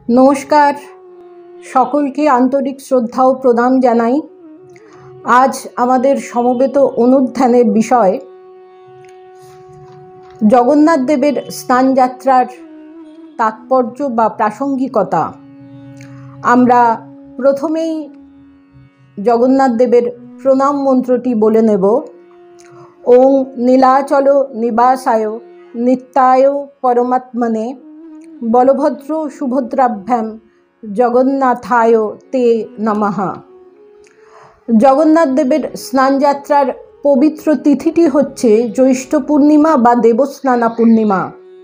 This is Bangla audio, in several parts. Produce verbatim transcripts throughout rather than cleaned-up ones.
নমস্কার, সকলকে আন্তরিক শ্রদ্ধা ও প্রণাম জানাই। আজ আমাদের সমবেত অনুধ্যানের বিষয় জগন্নাথ দেবের স্নানযাত্রার তাৎপর্য বা প্রাসঙ্গিকতা। আমরা প্রথমেই জগন্নাথ দেবের প্রণাম মন্ত্রটি বলে নেব। ওং নীলাচল নিবাসায় নিত্যায় পরমাত্মনে বলভদ্র সুভদ্রাভ্যাম জগন্নাথায় তে নমঃ। জগন্নাথ দেবের স্নানযাত্রার পবিত্র তিথিটি হচ্ছে জ্যৈষ্ঠ পূর্ণিমা বা দেবস্নানা পূর্ণিমা।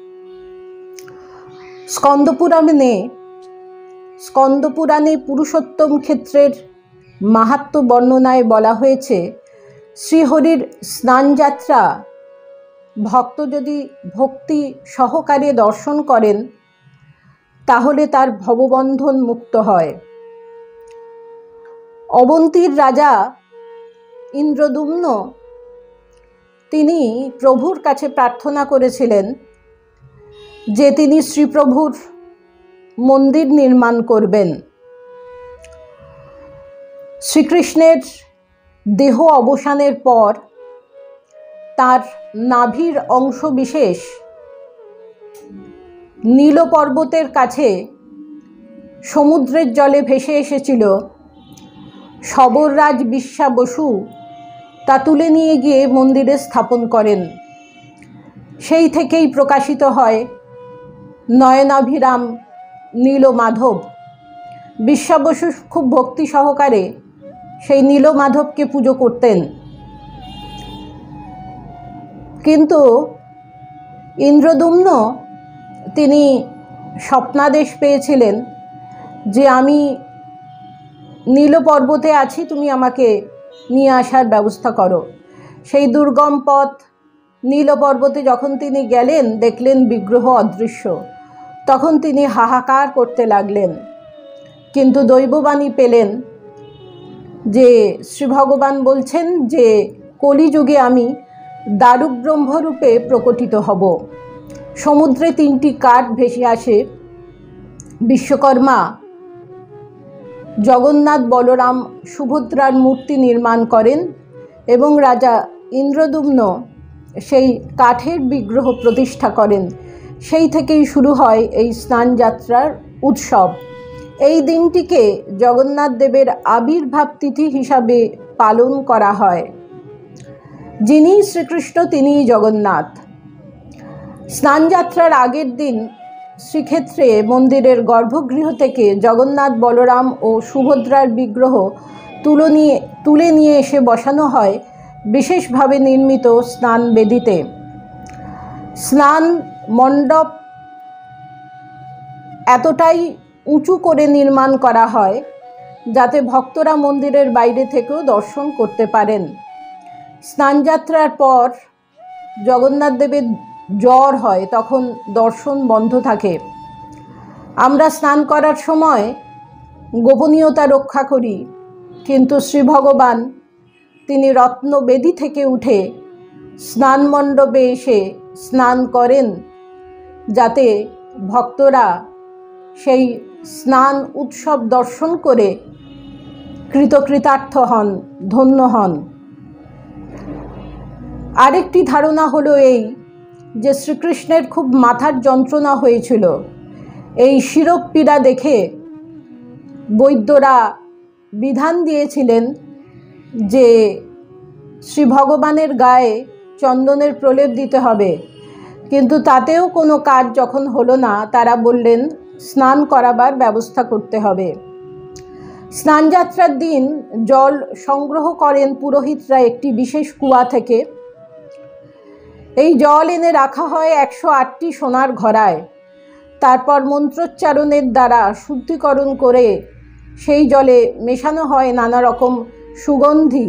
স্কন্দপুরাণে স্কন্দপুরাণে পুরুষোত্তম ক্ষেত্রের মাহাত্ম্য বর্ণনায় বলা হয়েছে, শ্রীহরির স্নানযাত্রা ভক্ত যদি ভক্তি সহকারে দর্শন করেন তাহলে তার ভববন্ধন মুক্ত হয়। অবন্তীর রাজা ইন্দ্রদ্যুম্ন তিনি প্রভুর কাছে প্রার্থনা করেছিলেন যে তিনি শ্রীপ্রভুর মন্দির নির্মাণ করবেন। শ্রীকৃষ্ণের দেহ অবসানের পর তার নাভির অংশ বিশেষ নীল পর্বতের কাছে সমুদ্রের জলে ভেসে এসেছিল। শবররাজ বিশ্বা বসু তা তুলে নিয়ে গিয়ে মন্দিরে স্থাপন করেন। সেই থেকেই প্রকাশিত হয় নয়নাভিরাম নীলমাধব। বিশ্বা বসু খুব ভক্তি সহকারে সেই নীলমাধবকে পুজো করতেন। কিন্তু ইন্দ্রদ্যুম্ন তিনি স্বপ্নাদেশ পেয়েছিলেন যে আমি নীল পর্বতে আছি, তুমি আমাকে নিয়ে আসার ব্যবস্থা করো। সেই দুর্গম পথ নীল পর্বতে যখন তিনি গেলেন, দেখলেন বিগ্রহ অদৃশ্য। তখন তিনি হাহাকার করতে লাগলেন, কিন্তু দৈববাণী পেলেন যে শ্রী ভগবান বলছেন যে কলিযুগে আমি দারুক ব্রহ্মরূপে প্রকটিত হব। সমুদ্রে তিনটি কাঠ ভেসে আসে। বিশ্বকর্মা জগন্নাথ বলরাম সুভদ্রার মূর্তি নির্মাণ করেন এবং রাজা ইন্দ্রদ্যুম্ন সেই কাঠের বিগ্রহ প্রতিষ্ঠা করেন। সেই থেকেই শুরু হয় এই স্নানযাত্রার উৎসব। এই দিনটিকে জগন্নাথ দেবের আবির্ভাব তিথি হিসাবে পালন করা হয়। যিনি শ্রীকৃষ্ণ তিনিই জগন্নাথ। স্নানযাত্রার আগের দিন শ্রীক্ষেত্রে মন্দিরের গর্ভগৃহ থেকে জগন্নাথ বলরাম ও সুভদ্রার বিগ্রহ তুলে নিয়ে তুলে নিয়ে এসে বসানো হয় বিশেষভাবে নির্মিত স্নান বেদিতে। স্নান মণ্ডপ এতটাই উঁচু করে নির্মাণ করা হয় যাতে ভক্তরা মন্দিরের বাইরে থেকেও দর্শন করতে পারেন। স্নানযাত্রার পর জগন্নাথ দেবের জ্বর হয়, তখন দর্শন বন্ধ থাকে। আমরা স্নান করার সময় গোপনীয়তা রক্ষা করি, কিন্তু শ্রী ভগবান তিনি রত্নবেদী থেকে উঠে স্নান মণ্ডপে এসে স্নান করেন যাতে ভক্তরা সেই স্নান উৎসব দর্শন করে কৃতকৃতার্থ হন, ধন্য হন। আরেকটি ধারণা হলো এই যে শ্রীকৃষ্ণের খুব মাথার যন্ত্রণা হয়েছিল। এই শিরোপপীড়া দেখে বৈদ্যরা বিধান দিয়েছিলেন যে শ্রী ভগবানের গায়ে চন্দনের প্রলেপ দিতে হবে, কিন্তু তাতেও কোনো কাজ যখন হলো না, তারা বললেন স্নান করাবার ব্যবস্থা করতে হবে। স্নানযাত্রার দিন জল সংগ্রহ করেন পুরোহিতরা একটি বিশেষ কুয়া থেকে। এই জল এনে রাখা হয় একশো আটটি সোনার ঘড়ায়। তারপর মন্ত্রোচ্চারণের দ্বারা শুদ্ধিকরণ করে সেই জলে মেশানো হয় নানা রকম সুগন্ধি।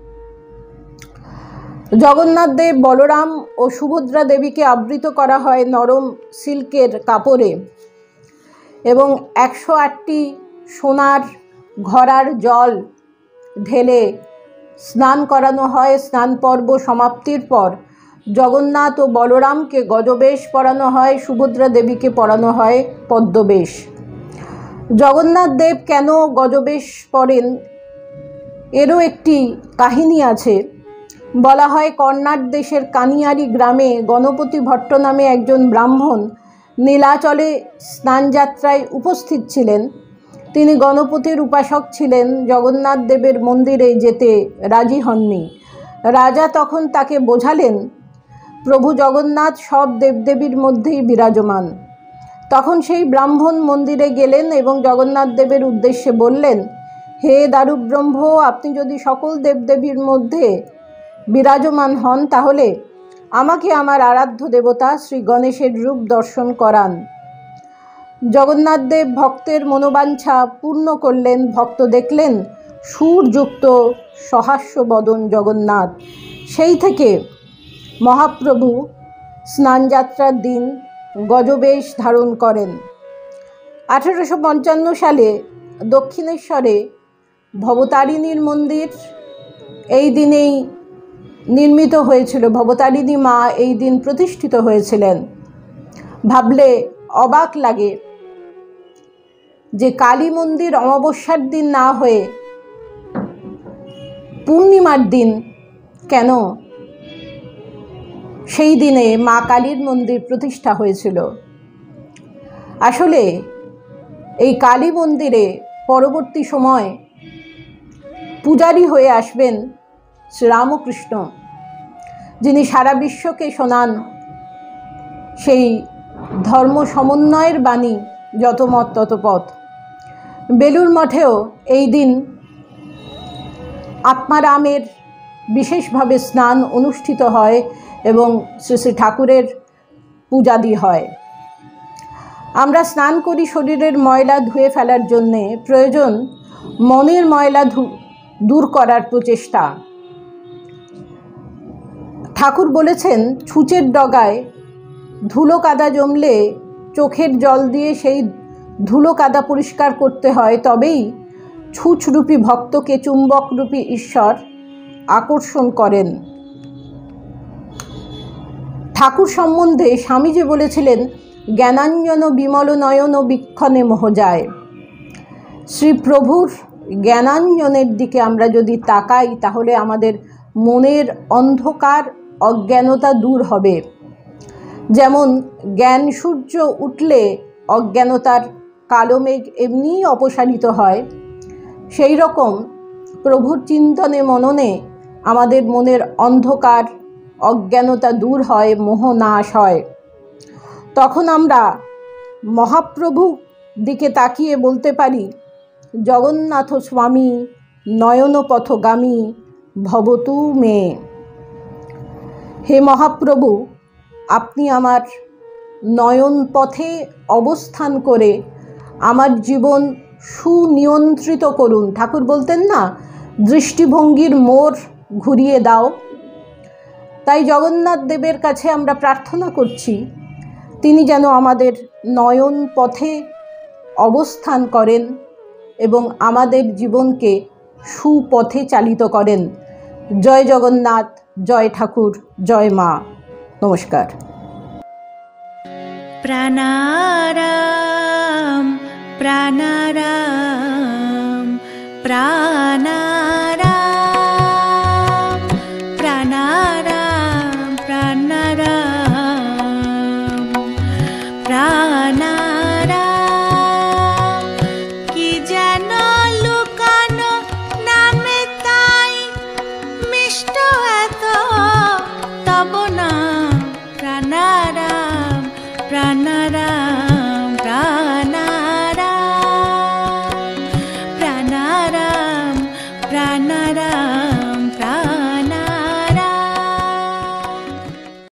জগন্নাথ দেব, বলরাম ও সুভদ্রা দেবীকে আবৃত করা হয় নরম সিল্কের কাপড়ে এবং একশো আটটি সোনার ঘড়ার জল ঢেলে স্নান করানো হয়। স্নান পর্ব সমাপ্তির পর জগন্নাথ ও বলরামকে গজবেশ পরানো হয়, সুভদ্রা দেবীকে পরানো হয় পদ্মবেশ। জগন্নাথ দেব কেন গজবেশ পড়েন এরও একটি কাহিনী আছে। বলা হয় কর্ণাট দেশের কানিয়ারি গ্রামে গণপতি ভট্ট নামে একজন ব্রাহ্মণ নীলাচলে স্নানযাত্রায় উপস্থিত ছিলেন। তিনি গণপতির উপাসক ছিলেন, জগন্নাথ দেবের মন্দিরে যেতে রাজি হননি। রাজা তখন তাকে বোঝালেন প্রভু জগন্নাথ সব দেবদেবীর মধ্যেই বিরাজমান। তখন সেই ব্রাহ্মণ মন্দিরে গেলেন এবং জগন্নাথ দেবের উদ্দেশ্যে বললেন, হে দারুব্রহ্ম, আপনি যদি সকল দেবদেবীর মধ্যে বিরাজমান হন তাহলে আমাকে আমার আরাধ্য দেবতা শ্রী গণেশের রূপ দর্শন করান। জগন্নাথ দেব ভক্তের মনোবাঞ্ছা পূর্ণ করলেন। ভক্ত দেখলেন সুরযুক্ত সহাস্য বদন জগন্নাথ। সেই থেকে মহাপ্রভু স্নানযাত্রার দিন গজবেশ ধারণ করেন। আঠেরোশো পঞ্চান্ন সালে দক্ষিণেশ্বরে ভবতারিণীর মন্দির এই দিনেই নির্মিত হয়েছিল। ভবতারিণী মা এই দিন প্রতিষ্ঠিত হয়েছিলেন। ভাবলে অবাক লাগে যে কালী মন্দির অমাবস্যার দিন না হয়ে পূর্ণিমার দিন কেন সেই দিনে মা কালীর মন্দির প্রতিষ্ঠা হয়েছিল। আসলে এই কালী মন্দিরে পরবর্তী সময় পূজারী হয়ে আসবেন শ্রীরামকৃষ্ণ, যিনি সারা বিশ্বকে শোনান সেই ধর্ম সমন্বয়ের বাণী, যত মত তত পথ। বেলুর মঠেও এই দিন আত্মারামের বিশেষভাবে স্নান অনুষ্ঠিত হয় এবং শ্রী শ্রী ঠাকুরের পূজাদি হয়। আমরা স্নান করি শরীরের ময়লা ধুয়ে ফেলার জন্যে, প্রয়োজন মনের ময়লা দূর করার প্রচেষ্টা। ঠাকুর বলেছেন ছুঁচের ডগায় ধুলো কাদা জমলে চোখের জল দিয়ে সেই ধুলো কাদা পরিষ্কার করতে হয়, তবেই ছুঁচরূপী ভক্তকে চুম্বকরূপী ঈশ্বর আকর্ষণ করেন। ঠাকুর সম্বন্ধে স্বামীজি বলেছিলেন জ্ঞানাঞ্জন বিমল নয়ন বীক্ষণে মোহ যায়। শ্রী প্রভুর জ্ঞানাঞ্জনের দিকে আমরা যদি তাকাই তাহলে আমাদের মনের অন্ধকার অজ্ঞানতা দূর হবে। যেমন জ্ঞান সূর্য উঠলে অজ্ঞানতার কালো মেঘ এমনিই অপসারিত হয়, সেই রকম প্রভুর চিন্তনে মননে আমাদের মনের অন্ধকার অজ্ঞানতা দূর হয়, মোহ নাশ হয়। তখন আমরা মহাপ্রভু দিকে তাকিয়ে বলতে পারি জগন্নাথ স্বামী নয়ন পথগামী ভবতু মে। হে মহাপ্রভু, আপনি আমার নয়ন পথে অবস্থান করে আমার জীবন সুনিয়ন্ত্রিত করুন। ঠাকুর বলতেন না, দৃষ্টিভঙ্গির মোড় ঘুরিয়ে দাও। তাই জগন্নাথ দেবের কাছে আমরা প্রার্থনা করছি তিনি যেন আমাদের নয়ন পথে অবস্থান করেন এবং আমাদের জীবনকে সুপথে চালিত করেন। জয় জগন্নাথ, জয় ঠাকুর, জয় মা। নমস্কার। প্রাণারাম প্রাণারাম প্রাণারাম প্রাণারাম প্রাণারাম প্রাণারাম কি যেন লুকানো নামে তাই মিষ্ট এত তব নাম প্রাণারাম প্রাণারাম প্রাণারাম প্রাণারাম প্রাণারাম